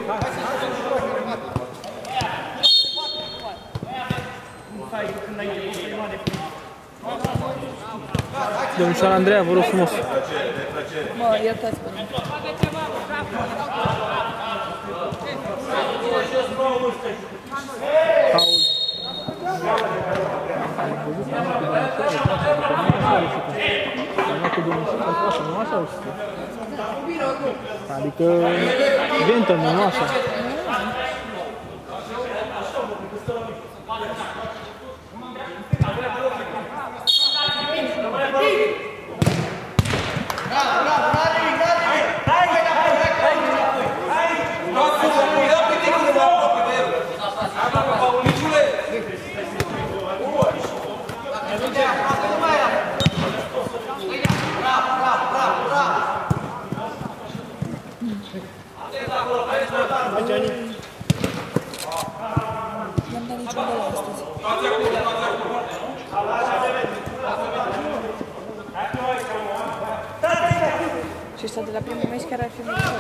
Domnișoara Andreea, vă rog frumos. Mă, iertați-mă. Paul. Adică ventă, nu așa. N-am dat niciun gol astăzi. Și ăsta de la primul meci chiar ar fi mișto.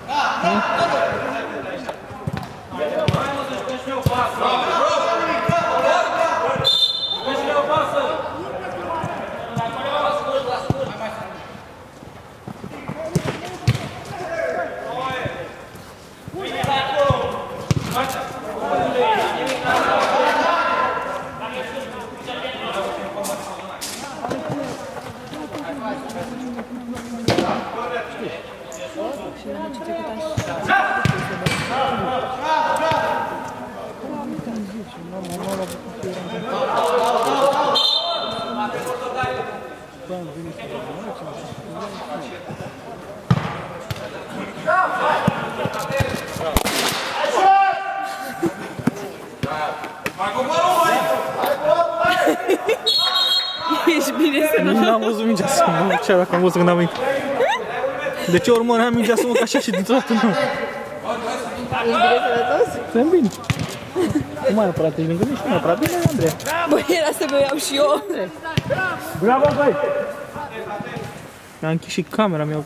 Ești bine să nu... N-am văzut mingea să mă, ce dacă am văzut când am venit. De ce urmă n-am mingea să mă, ca așa și dintr-o dată nu. Ești bine sănătos? Sunt bine. Nu mai apărat, ești lângă mine și nu mai apărat bine, Andreea. Băi, era să mă iau și eu. Bravo, băi! Mi-a închis și camera, mi-au...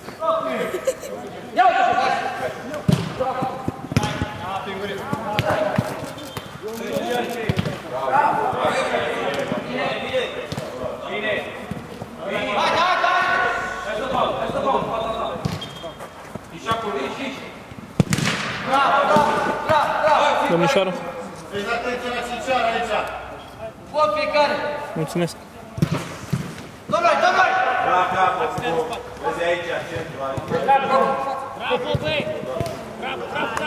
Domnișoară. Mulțumesc. Domnule! Vezi aici, centru. Bravo, băi! Bravo!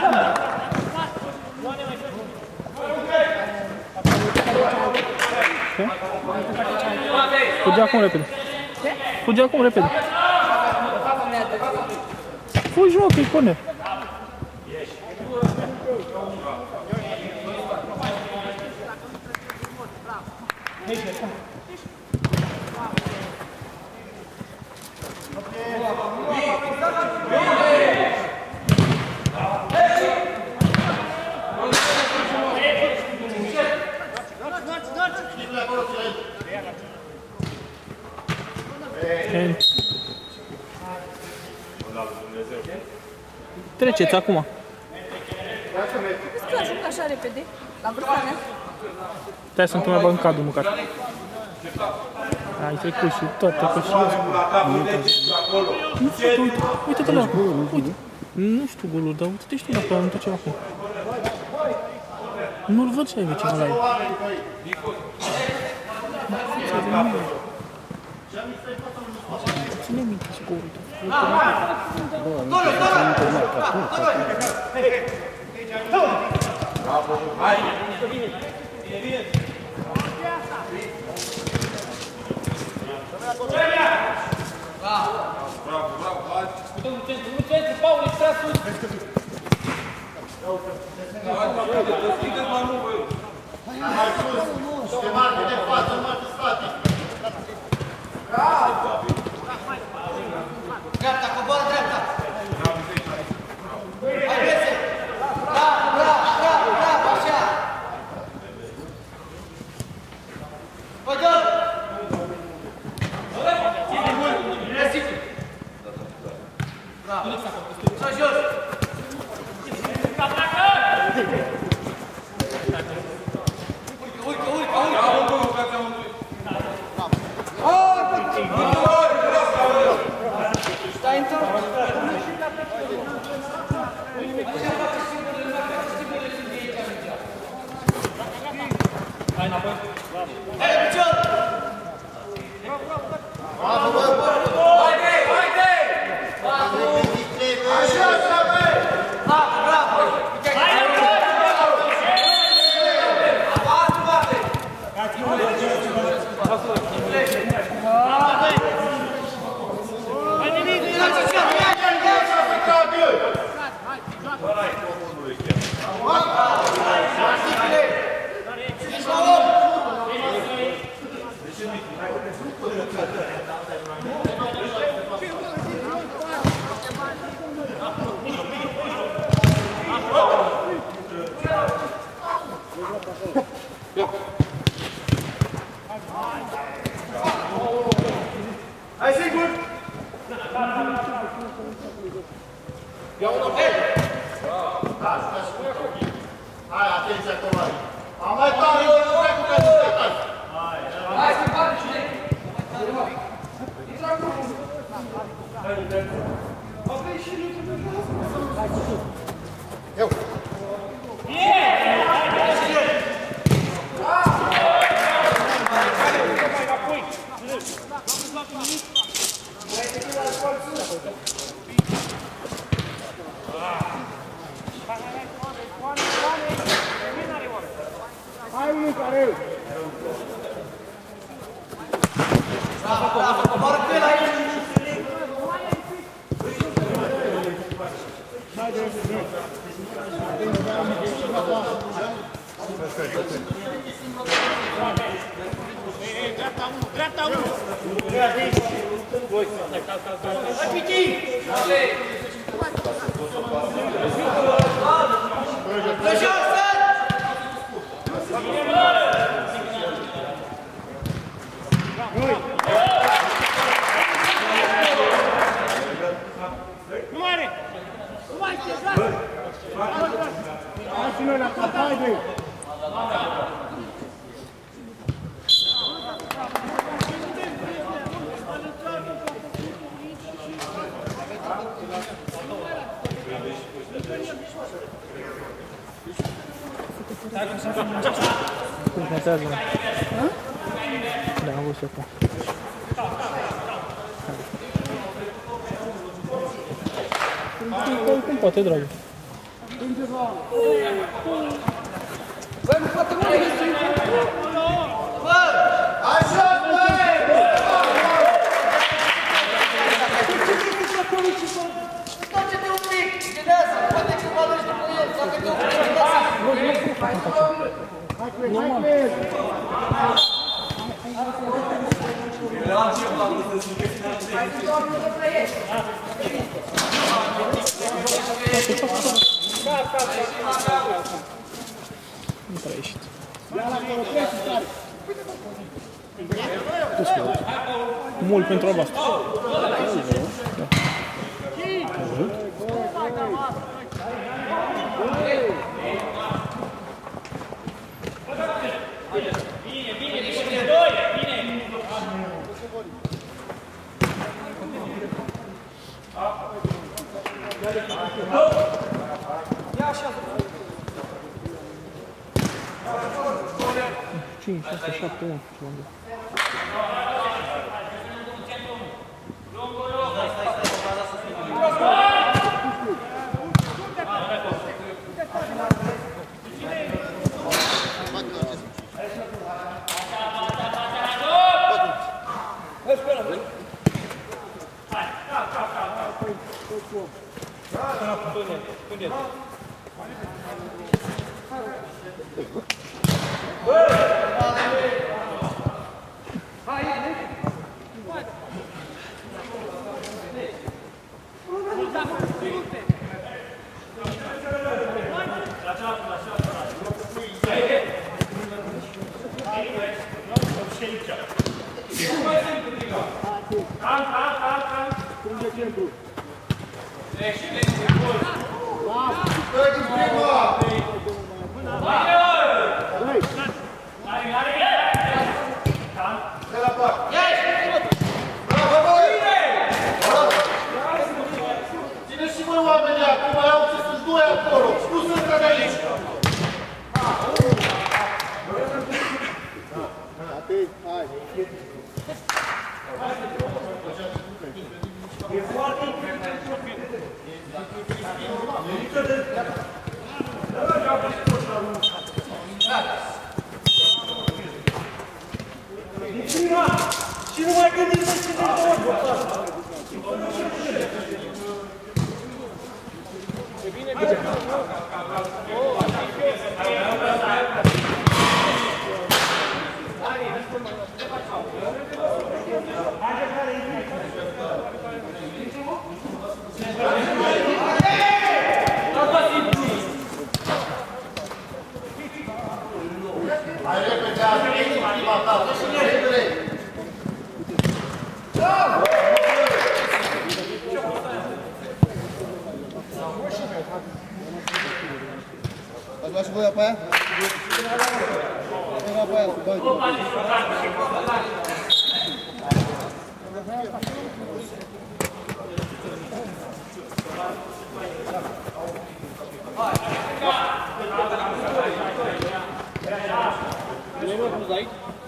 Fugi acum repede. Fugi acum repede. Fugi, mă, că-i corner. Treceți acum. Vezi că ajung așa repede, la vârsta mea. Stai să-mi mai bag în cadru măcar. Ai trecut și tot, trecut și eu. Nu știu, uite-te la acolo. Nu știu golul, dar uite-te și tu dacă am tot ceva acum. Nu-l văd ce ai ceva la el. Ține minte scorul tău. Bravo, hai! Bravo, hai! Nu centru, Paul, ești prea sus! Mai sus! Te marche de față, marche spate! Dreapta, coboară dreapta! Hai, vezi! Bravo, așa! Bă, dă! Bravo! Să jos! Hai, sigur! Ia unul pe! Hai, atenție acolo! Am mai tare, eu nu vreau cu că nu stai! Hai, să faci și intră acolo! Eu! Hai unul care el! Coboară pe el aici! Dreapta 1! Hai, Piti! Nu mai are! Nu mai știe, hai și noi la cap, haide! Cum contează? Da, am văzut acum. Cum poate, dragă? Băi, nu poate mă găsi! Bă! Așa, băi! Întoarce-te un pic! Gândează! Poate că mă duci după el! Dacă te oprești, te lasă! Hai cu el, hai cu el! Hai cu doamnul să trăiești! Nu prea ieșit. Ia la acolo, treci, stare! Mult pentru albastru. Ia așa! 5, 6, 7, 1. Strânge centru! Dă din prima! Ați luat și voi pe aia? Era pe aia, cu bani. Lembra cruz aí?